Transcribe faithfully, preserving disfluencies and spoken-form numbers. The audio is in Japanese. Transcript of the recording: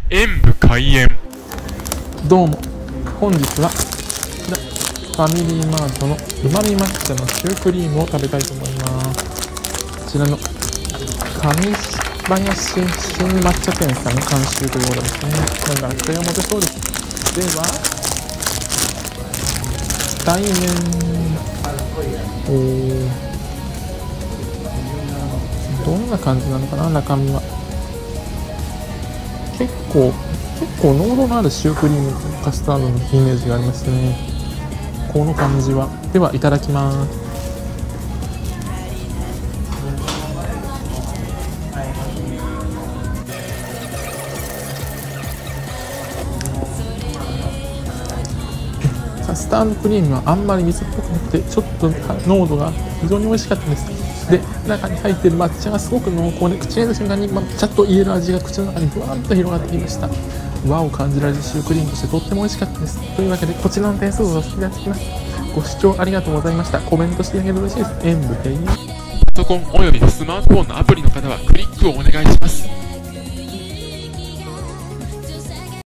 演武開演。 どうも、本日はこちらファミリーマートのうまみ抹茶のシュークリームを食べたいと思います。こちらの上林新抹茶店さんの監修ということですね。なんかこれはモテそうです。では対面、おー、どんな感じなのかな。中身は結構結構濃度のあるシュークリームカスタードのイメージがありますね。この感じは。ではいただきます。カスタードクリームはあんまり水っぽくなくてちょっと濃度が非常に美味しかったです。で、中に入っている抹茶がすごく濃厚で、口に入れた瞬間に抹茶と入れる味が口の中にふわっと広がってきました。和を感じられるシュークリームとしてとっても美味しかったです。というわけでこちらの点数をさせていただきます。ご視聴ありがとうございました。コメントしてあげると嬉しいです。演武閉園。 パソコンおよびスマートフォンのアプリの方はクリックをお願いします。